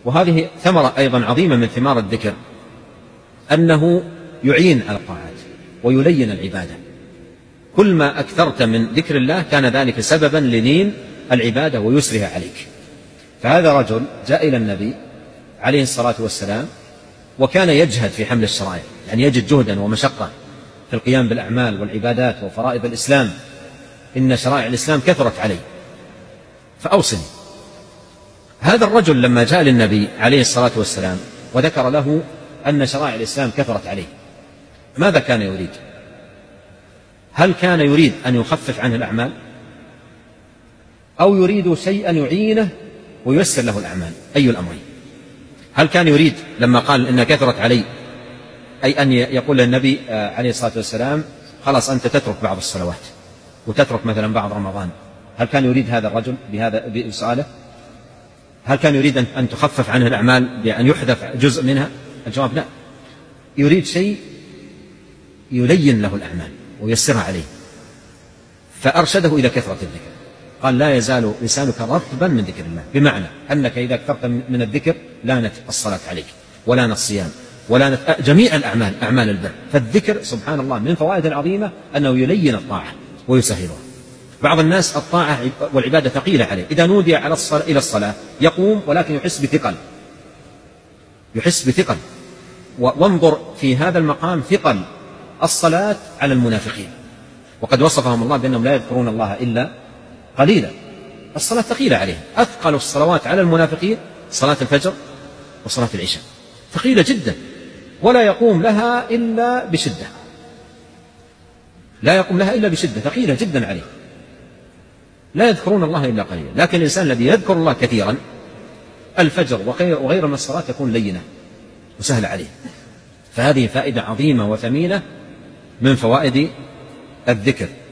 وهذه ثمرة أيضا عظيمة من ثمار الذكر، أنه يعين على الطاعات ويلين العبادة. كل ما أكثرت من ذكر الله كان ذلك سببا للين العبادة ويسرها عليك. فهذا رجل جاء إلى النبي عليه الصلاة والسلام وكان يجهد في حمل الشرائع، يعني يجد جهدا ومشقة في القيام بالأعمال والعبادات وفرائض الإسلام، إن شرائع الإسلام كثرت عليه فأوصني. هذا الرجل لما جاء للنبي عليه الصلاة والسلام وذكر له أن شرائع الإسلام كثرت عليه، ماذا كان يريد؟ هل كان يريد أن يخفف عنه الأعمال، أو يريد شيئا يعينه وييسر له الأعمال؟ أي الأمرين؟ هل كان يريد لما قال إن كثرت علي أي أن يقول للنبي عليه الصلاة والسلام خلاص أنت تترك بعض الصلوات وتترك مثلا بعض رمضان؟ هل كان يريد هذا الرجل بسؤاله؟ هل كان يريد أن تخفف عنه الأعمال بأن يحذف جزء منها؟ الجواب لا، يريد شيء يلين له الأعمال ويسرها عليه، فأرشده إلى كثرة الذكر. قال لا يزال لسانك رطبا من ذكر الله، بمعنى أنك إذا اكثرت من الذكر لانت الصلاة عليك ولانت الصيام ولانت جميع الأعمال، أعمال البر. فالذكر سبحان الله من فوائد العظيمة أنه يلين الطاعة ويسهلها. بعض الناس الطاعة والعبادة ثقيلة عليه، إذا نودي إلى الصلاة يقوم ولكن يحس بثقل. وانظر في هذا المقام ثقل الصلاة على المنافقين، وقد وصفهم الله بأنهم لا يذكرون الله إلا قليلا. الصلاة ثقيلة عليهم، أثقل الصلوات على المنافقين صلاة الفجر وصلاة العشاء، ثقيلة جدا، ولا يقوم لها إلا بشدة، ثقيلة جدا عليه، لا يذكرون الله إلا قليلا. لكن الإنسان الذي يذكر الله كثيرا الفجر وغير من الصلاة تكون لينة وسهل عليه. فهذه فائدة عظيمة وثمينة من فوائد الذكر.